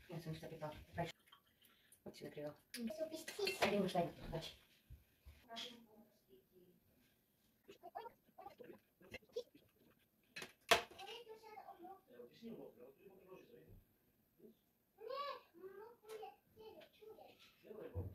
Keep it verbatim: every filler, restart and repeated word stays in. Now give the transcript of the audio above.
Ja sam šta pitala. Daj. Hoće si nakrivala. Ajde imaš daj. Daći. Ne, mogu je cijelo čuje.